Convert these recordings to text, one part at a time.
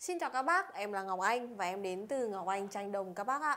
Xin chào các bác, em là Ngọc Anh và em đến từ Ngọc Anh Tranh Đồng các bác ạ.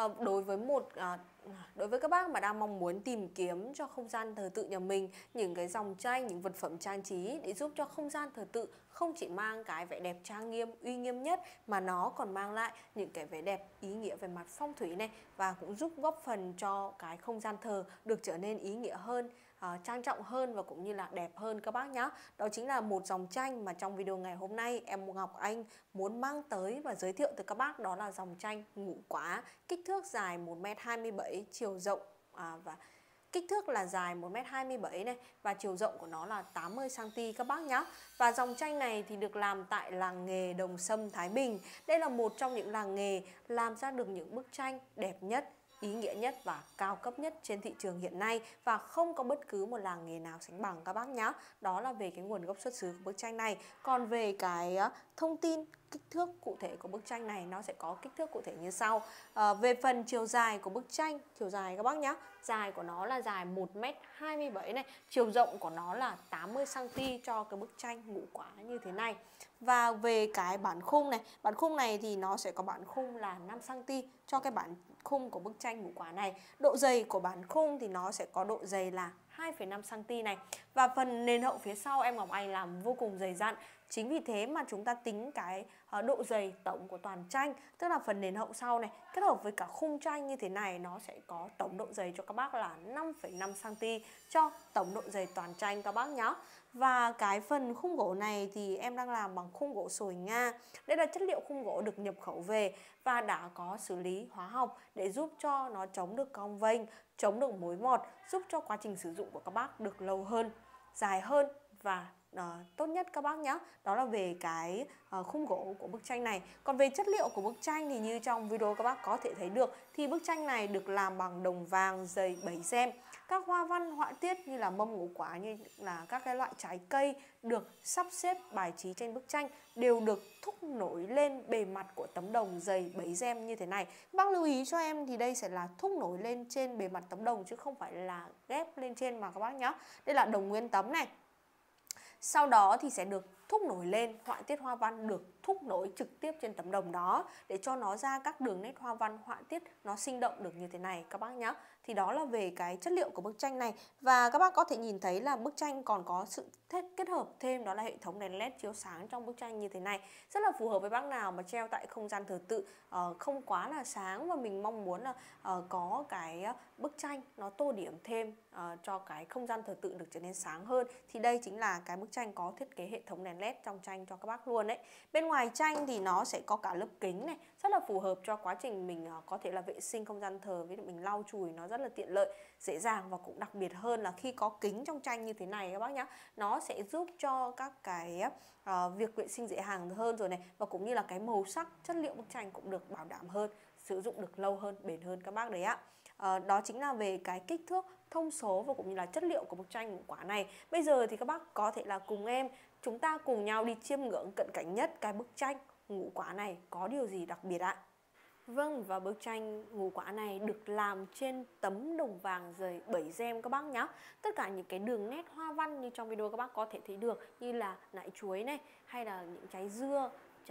Đối với các bác mà đang mong muốn tìm kiếm cho không gian thờ tự nhà mình những cái dòng tranh, những vật phẩm trang trí để giúp cho không gian thờ tự không chỉ mang cái vẻ đẹp trang nghiêm, uy nghiêm nhất mà nó còn mang lại những cái vẻ đẹp ý nghĩa về mặt phong thủy này, và cũng giúp góp phần cho cái không gian thờ được trở nên ý nghĩa hơn, trang trọng hơn và cũng như là đẹp hơn các bác nhé. Đó chính là một dòng tranh mà trong video ngày hôm nay em Ngọc Anh muốn mang tới và giới thiệu tới các bác, đó là dòng tranh ngũ quả, kích thước dài 1m27, chiều rộng và kích thước là dài 1m27 này, và chiều rộng của nó là 80cm các bác nhé. Và dòng tranh này thì được làm tại làng nghề Đồng Sâm, Thái Bình. Đây là một trong những làng nghề làm ra được những bức tranh đẹp nhất, ý nghĩa nhất và cao cấp nhất trên thị trường hiện nay, và không có bất cứ một làng nghề nào sánh bằng các bác nhé. Đó là về cái nguồn gốc xuất xứ của bức tranh này. Còn về cái thông tin kích thước cụ thể của bức tranh này, nó sẽ có kích thước cụ thể như sau. Về phần chiều dài của bức tranh, chiều dài các bác nhé, dài của nó là dài 1m27 này, chiều rộng của nó là 80cm cho cái bức tranh ngũ quả như thế này. Và về cái bản khung này thì nó sẽ có bản khung là 5cm cho cái bản khung của bức tranh ngũ quả này. Độ dày của bản khung thì nó sẽ có độ dày là 2,5cm này. Và phần nền hậu phía sau em Ngọc Anh làm vô cùng dày dặn. Chính vì thế mà chúng ta tính cái độ dày tổng của toàn tranh, tức là phần nền hậu sau này kết hợp với cả khung tranh như thế này, nó sẽ có tổng độ dày cho các bác là 5,5cm cho tổng độ dày toàn tranh các bác nhé. Và cái phần khung gỗ này thì em đang làm bằng khung gỗ sồi Nga. Đây là chất liệu khung gỗ được nhập khẩu về và đã có xử lý hóa học để giúp cho nó chống được cong vênh, chống được mối mọt, giúp cho quá trình sử dụng của các bác được lâu hơn, dài hơn và tốt nhất các bác nhé. Đó là về cái khung gỗ của bức tranh này. Còn về chất liệu của bức tranh thì như trong video các bác có thể thấy được, thì bức tranh này được làm bằng đồng vàng dày 7 gem. Các hoa văn họa tiết như là mâm ngũ quả, như là các cái loại trái cây được sắp xếp bài trí trên bức tranh đều được thúc nổi lên bề mặt của tấm đồng dày 7 gem như thế này. Các bác lưu ý cho em thì đây sẽ là thúc nổi lên trên bề mặt tấm đồng chứ không phải là ghép lên trên mà các bác nhé. Đây là đồng nguyên tấm này. Sau đó thì sẽ được thúc nổi lên, họa tiết hoa văn được thúc nổi trực tiếp trên tấm đồng đó để cho nó ra các đường nét hoa văn họa tiết nó sinh động được như thế này các bác nhé. Thì đó là về cái chất liệu của bức tranh này. Và các bác có thể nhìn thấy là bức tranh còn có sự kết hợp thêm, đó là hệ thống đèn led chiếu sáng trong bức tranh như thế này. Rất là phù hợp với bác nào mà treo tại không gian thờ tự không quá là sáng, và mình mong muốn là có cái bức tranh nó tô điểm thêm cho cái không gian thờ tự được trở nên sáng hơn, thì đây chính là cái bức tranh có thiết kế hệ thống đèn led trong tranh cho các bác luôn đấy. Bên ngoài tranh thì nó sẽ có cả lớp kính này, rất là phù hợp cho quá trình mình có thể là vệ sinh không gian thờ, với mình lau chùi nó rất là tiện lợi, dễ dàng. Và cũng đặc biệt hơn là khi có kính trong tranh như thế này các bác nhé, nó sẽ giúp cho các cái việc vệ sinh dễ dàng hơn rồi này, và cũng như là cái màu sắc, chất liệu bức tranh cũng được bảo đảm hơn, sử dụng được lâu hơn, bền hơn các bác đấy ạ. Đó chính là về cái kích thước, thông số và cũng như là chất liệu của bức tranh ngũ quả này. Bây giờ thì các bác có thể là cùng em chúng ta cùng nhau đi chiêm ngưỡng cận cảnh nhất cái bức tranh ngũ quả này có điều gì đặc biệt ạ. Vâng, và bức tranh ngũ quả này được làm trên tấm đồng vàng dày 7 gem các bác nhé. Tất cả những cái đường nét hoa văn như trong video các bác có thể thấy được, như là nải chuối này, hay là những trái dưa,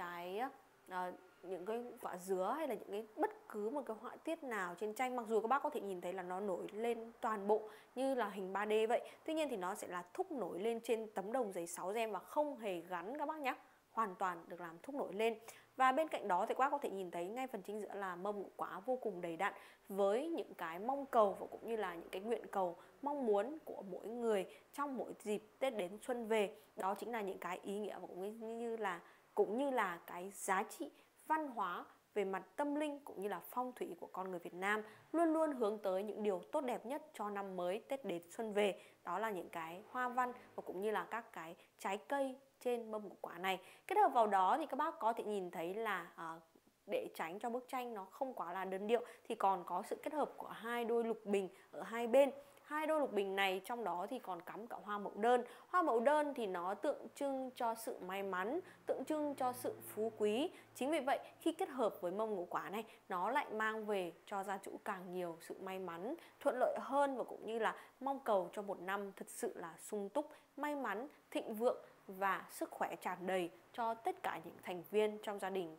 những cái quả dứa, hay là những cái bất cứ một cái họa tiết nào trên tranh, mặc dù các bác có thể nhìn thấy là nó nổi lên toàn bộ như là hình 3D vậy, tuy nhiên thì nó sẽ là thúc nổi lên trên tấm đồng dày 6 gem và không hề gắn các bác nhé, hoàn toàn được làm thúc nổi lên. Và bên cạnh đó thì các bác có thể nhìn thấy ngay phần chính giữa là mâm ngũ quả vô cùng đầy đặn với những cái mong cầu và cũng như là những cái nguyện cầu, mong muốn của mỗi người trong mỗi dịp Tết đến xuân về. Đó chính là những cái ý nghĩa và cũng như là cái giá trị văn hóa về mặt tâm linh cũng như là phong thủy của con người Việt Nam, luôn luôn hướng tới những điều tốt đẹp nhất cho năm mới Tết đến xuân về. Đó là những cái hoa văn và cũng như là các cái trái cây trên mâm ngũ quả này. Kết hợp vào đó thì các bác có thể nhìn thấy là để tránh cho bức tranh nó không quá là đơn điệu thì còn có sự kết hợp của hai đôi lục bình ở hai bên. Hai đôi lục bình này trong đó thì còn cắm cả hoa mậu đơn. Hoa mậu đơn thì nó tượng trưng cho sự may mắn, tượng trưng cho sự phú quý. Chính vì vậy khi kết hợp với mâm ngũ quả này, nó lại mang về cho gia chủ càng nhiều sự may mắn, thuận lợi hơn, và cũng như là mong cầu cho một năm thật sự là sung túc, may mắn, thịnh vượng và sức khỏe tràn đầy cho tất cả những thành viên trong gia đình,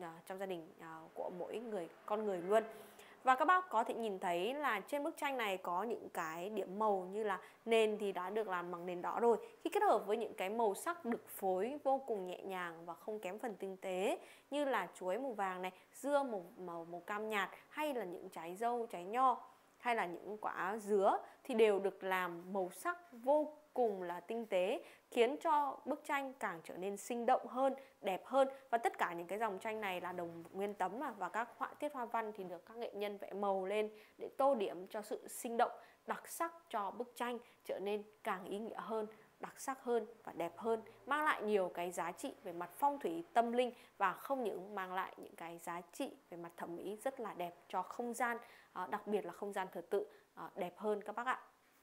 của mỗi con người luôn. Và các bác có thể nhìn thấy là trên bức tranh này có những cái điểm màu như là nền thì đã được làm bằng nền đỏ rồi. Khi kết hợp với những cái màu sắc được phối vô cùng nhẹ nhàng và không kém phần tinh tế như là chuối màu vàng này, dưa màu cam nhạt, hay là những trái dâu, trái nho, hay là những quả dứa thì đều được làm màu sắc vô cùng là tinh tế, khiến cho bức tranh càng trở nên sinh động hơn, đẹp hơn. Và tất cả những cái dòng tranh này là đồng nguyên tấm và các họa tiết hoa văn thì được các nghệ nhân vẽ màu lên để tô điểm cho sự sinh động, đặc sắc cho bức tranh trở nên càng ý nghĩa hơn, đặc sắc hơn và đẹp hơn, mang lại nhiều cái giá trị về mặt phong thủy tâm linh và không những mang lại những cái giá trị về mặt thẩm mỹ rất là đẹp cho không gian, đặc biệt là không gian thờ tự đẹp hơn các bác ạ.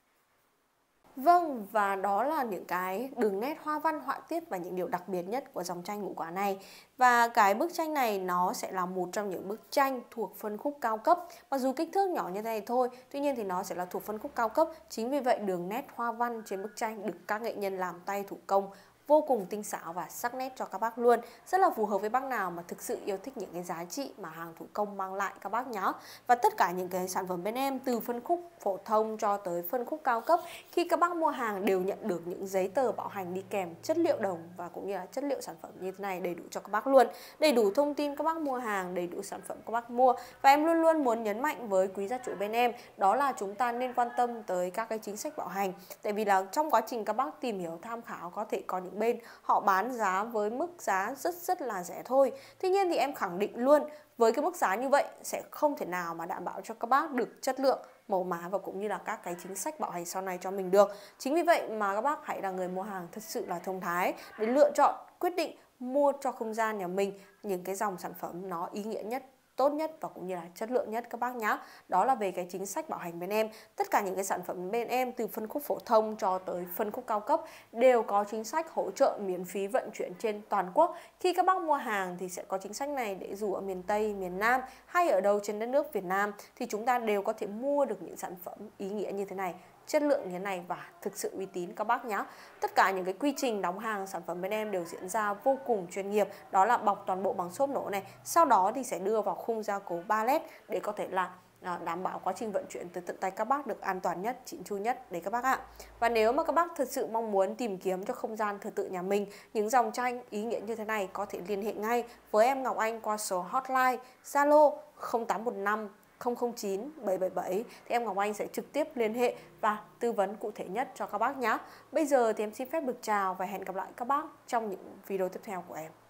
Vâng, và đó là những cái đường nét hoa văn, họa tiết và những điều đặc biệt nhất của dòng tranh ngũ quả này. Và cái bức tranh này nó sẽ là một trong những bức tranh thuộc phân khúc cao cấp. Mặc dù kích thước nhỏ như thế này thôi, tuy nhiên thì nó sẽ là thuộc phân khúc cao cấp. Chính vì vậy đường nét hoa văn trên bức tranh được các nghệ nhân làm tay thủ công vô cùng tinh xảo và sắc nét cho các bác luôn. Rất là phù hợp với bác nào mà thực sự yêu thích những cái giá trị mà hàng thủ công mang lại các bác nhé. Và tất cả những cái sản phẩm bên em từ phân khúc phổ thông cho tới phân khúc cao cấp, khi các bác mua hàng đều nhận được những giấy tờ bảo hành đi kèm chất liệu đồng và cũng như là chất liệu sản phẩm như thế này đầy đủ cho các bác luôn. Đầy đủ thông tin các bác mua hàng, đầy đủ sản phẩm các bác mua. Và em luôn luôn muốn nhấn mạnh với quý gia chủ bên em đó là chúng ta nên quan tâm tới các cái chính sách bảo hành. Tại vì là trong quá trình các bác tìm hiểu tham khảo có thể có những bên họ bán giá với mức giá rất là rẻ thôi. Tuy nhiên thì em khẳng định luôn với cái mức giá như vậy sẽ không thể nào mà đảm bảo cho các bác được chất lượng, màu mã và cũng như là các cái chính sách bảo hành sau này cho mình được. Chính vì vậy mà các bác hãy là người mua hàng thật sự là thông thái để lựa chọn, quyết định mua cho không gian nhà mình những cái dòng sản phẩm nó ý nghĩa nhất, tốt nhất và cũng như là chất lượng nhất các bác nhé. Đó là về cái chính sách bảo hành bên em. Tất cả những cái sản phẩm bên em từ phân khúc phổ thông cho tới phân khúc cao cấp đều có chính sách hỗ trợ miễn phí vận chuyển trên toàn quốc. Khi các bác mua hàng thì sẽ có chính sách này để dù ở miền Tây, miền Nam hay ở đâu trên đất nước Việt Nam thì chúng ta đều có thể mua được những sản phẩm ý nghĩa như thế này, chất lượng như thế này và thực sự uy tín các bác nhé. Tất cả những cái quy trình đóng hàng sản phẩm bên em đều diễn ra vô cùng chuyên nghiệp. Đó là bọc toàn bộ bằng xốp nổ này, sau đó thì sẽ đưa vào khung gia cố 3 led để có thể là đảm bảo quá trình vận chuyển tới tận tay các bác được an toàn nhất, chỉn chu nhất đấy các bác ạ. Và nếu mà các bác thực sự mong muốn tìm kiếm cho không gian thờ tự nhà mình những dòng tranh ý nghĩa như thế này, có thể liên hệ ngay với em Ngọc Anh qua số hotline Zalo 0815 009 777 thì em Ngọc Anh sẽ trực tiếp liên hệ và tư vấn cụ thể nhất cho các bác nhé. Bây giờ thì em xin phép được chào và hẹn gặp lại các bác trong những video tiếp theo của em.